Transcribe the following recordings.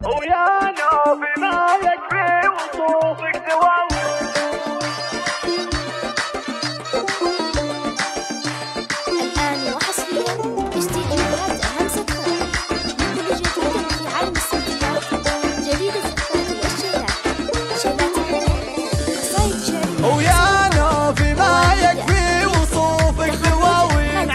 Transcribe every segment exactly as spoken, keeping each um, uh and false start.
ويا نوبي ما يكفي وصوفك دواوي. الآن وحصريا جديد من همسة فن لكل جديد في عالم الصوتيات، جديد الزفات والشيلات، شيلات الحب، قصايد شعرية. ويا نوبي ما يكفي وصوفك دواوين،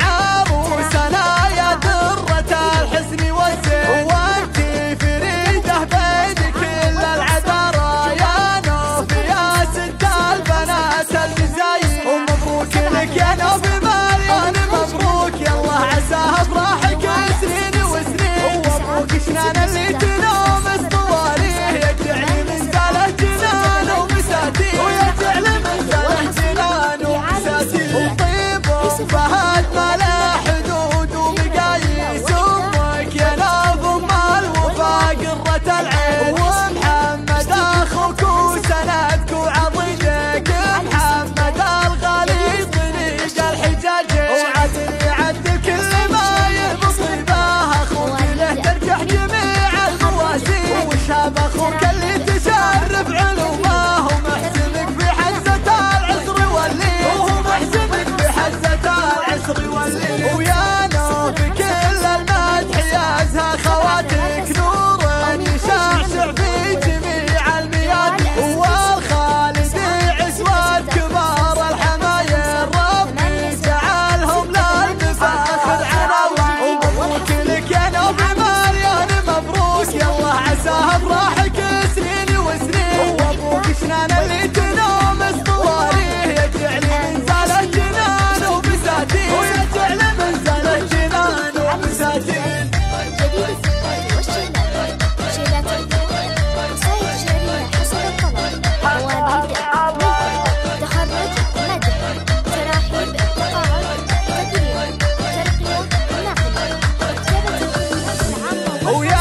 عروسنا يا درة الحسن والزين، وانتي فريدة بين كل العذارى، يا نوبي يا ست البنات المزايين. ومبروك لك يا نوبي مليون مبروك، يلا عسى افراحك سنين وسنين، ومبروك شنان اللي تنومس طواليه، يجعل من زاله جنان ومساتين، ويجعل من زاله جنان ومساتين. وطيب وفهد ما له حدود ومقاييس، امك يا نوب ام الوفا قرة العين، ومحمد اخوك وسندك وعضيدك، محمد الغالي طريق الحجاجين، وعدني عد كل ما يبصيبه اخوك له ترجح جميع الموازين، وشاب اخوك اللي تشرف علومه، ومحسنك في حزة العصر والليل، وهو محسنك في حزة العصر والليل. ويا نوبي كل المدح يازها خواتك، نور يشعشع في جميع الميادين، والخالد عسوات كبار الحماير، ربي جعلهم للمفاخر عناوين. ومبروك لك يا نوبي مليون مبروك، يلا عسى افراحك سنين وسنين، ومبروك شنان اللي تنومس طواليه، يجعل من زاله جنان وبساتين، ويجعل من زاله جنان وبساتين. جديد الزفات والشيلات، شيلات الحب، قصايد شعرية حسب الطلب، مواليد ملك، تخرج مدح، تراحيب تقاعد تكريم ترقية نقل، كتابة الخدمات العامة. ويا